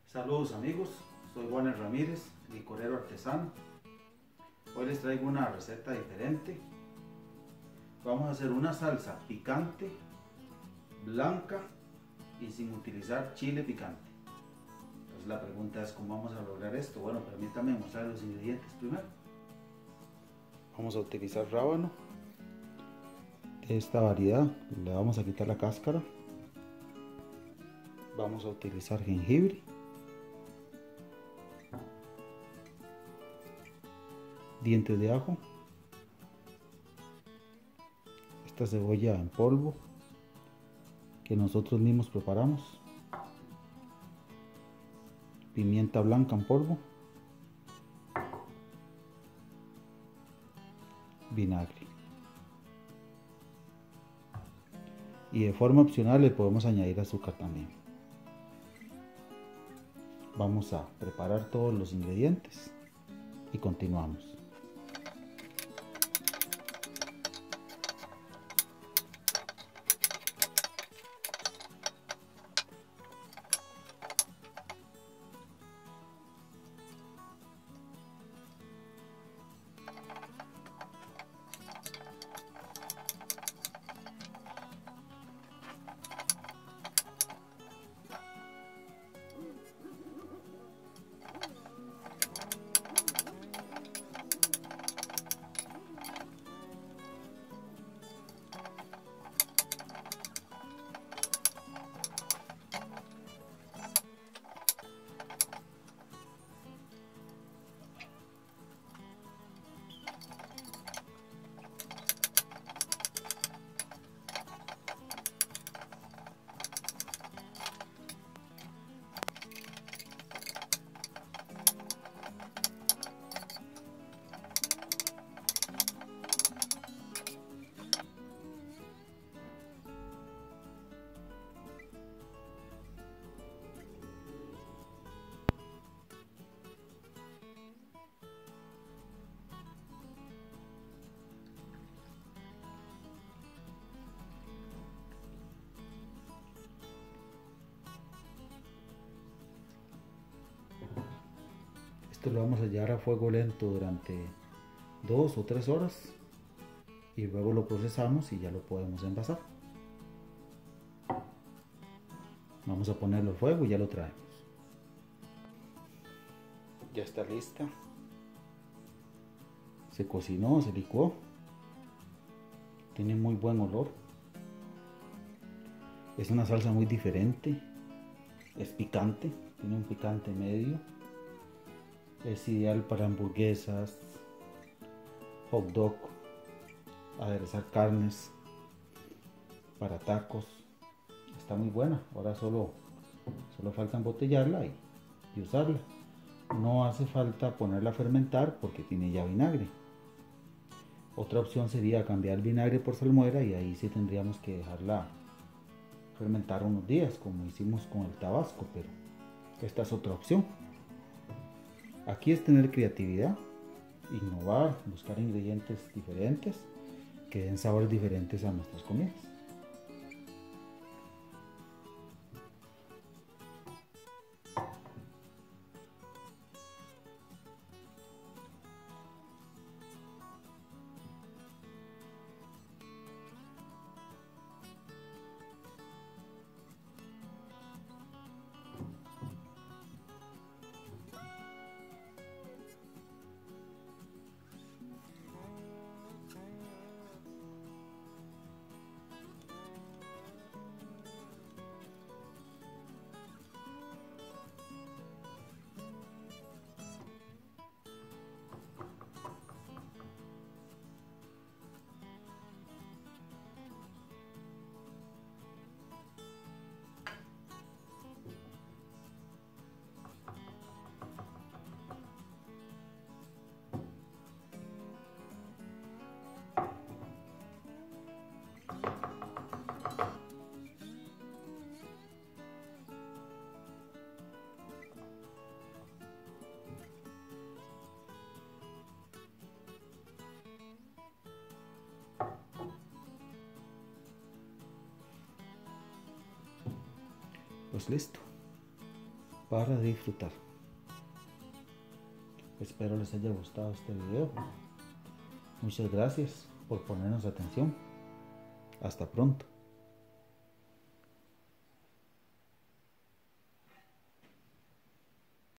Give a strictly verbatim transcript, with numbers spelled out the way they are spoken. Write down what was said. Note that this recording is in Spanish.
Saludos amigos, soy Warner Ramírez, licorero artesano. Hoy les traigo una receta diferente. Vamos a hacer una salsa picante, blanca y sin utilizar chile picante. Entonces la pregunta es cómo vamos a lograr esto. Bueno, permítanme mostrar los ingredientes primero. Vamos a utilizar rábano de esta variedad, le vamos a quitar la cáscara. Vamos a utilizar jengibre, dientes de ajo, esta cebolla en polvo que nosotros mismos preparamos, pimienta blanca en polvo, vinagre, y de forma opcional le podemos añadir azúcar también. Vamos a preparar todos los ingredientes y continuamos. Esto lo vamos a llevar a fuego lento durante dos o tres horas y luego lo procesamos y ya lo podemos envasar. Vamos a ponerlo a fuego y ya lo traemos. Ya está lista. Se cocinó, se licuó. Tiene muy buen olor. Es una salsa muy diferente. Es picante, tiene un picante medio. Es ideal para hamburguesas, hot dog, aderezar carnes, para tacos. Está muy buena. Ahora solo, solo falta embotellarla y, y usarla. No hace falta ponerla a fermentar porque tiene ya vinagre. Otra opción sería cambiar el vinagre por salmuera y ahí sí tendríamos que dejarla fermentar unos días como hicimos con el tabasco, pero esta es otra opción. Aquí es tener creatividad, innovar, buscar ingredientes diferentes que den sabores diferentes a nuestras comidas. Pues listo. para disfrutar. Espero les haya gustado este video. Muchas gracias por ponernos atención. Hasta pronto.